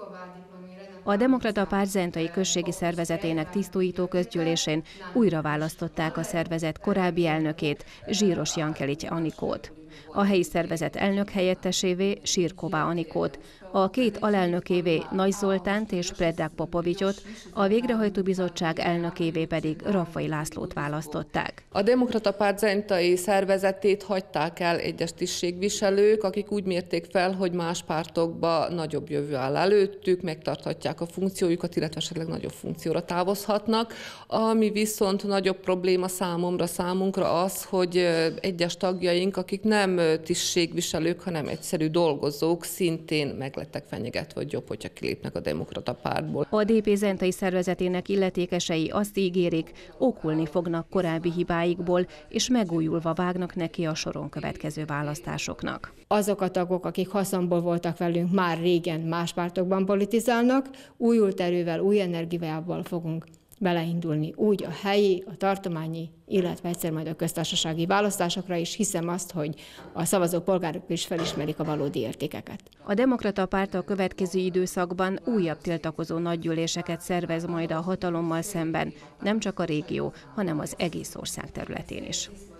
A Demokrata Párt zentai községi szervezetének tisztújító közgyűlésén újra választották a szervezet korábbi elnökét, Zsíros Jankelitty Anikót. A helyi szervezet elnök helyettesévé Sirková Anikót, a két alelnökévé Nagy Zoltánt és Predrag Popovicsot, a végrehajtó bizottság elnökévé pedig Raffai Lászlót választották. A Demokrata Párt zentai szervezetét hagyták el egyes tisztségviselők, akik úgy mérték fel, hogy más pártokba nagyobb jövő áll előttük, megtarthatják a funkciójukat, illetve esetleg nagyobb funkcióra távozhatnak. Ami viszont nagyobb probléma számunkra az, hogy egyes tagjaink, akik nem tisztségviselők, hanem egyszerű dolgozók, szintén meg lettek fenyegetve, hogy jobb, hogyha kilépnek a Demokrata Pártból. A DP zentai szervezetének illetékesei azt ígérik, okulni fognak korábbi hibáikból, és megújulva vágnak neki a soron következő választásoknak. Azok a tagok, akik haszonból voltak velünk, már régen más pártokban politizálnak, újult erővel, új energiával fogunk beleindulni úgy a helyi, a tartományi, illetve egyszer majd a köztársasági választásokra is, hiszem azt, hogy a szavazó polgárok is felismerik a valódi értékeket. A Demokrata Párt a következő időszakban újabb tiltakozó nagygyűléseket szervez majd a hatalommal szemben, nem csak a régió, hanem az egész ország területén is.